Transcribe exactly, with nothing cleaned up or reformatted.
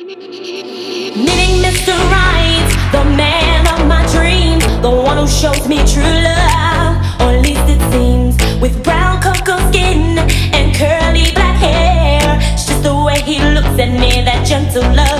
Meeting Mister Right, the man of my dreams, the one who shows me true love, or at least it seems. With brown cocoa skin and curly black hair, it's just the way he looks at me, that gentle love.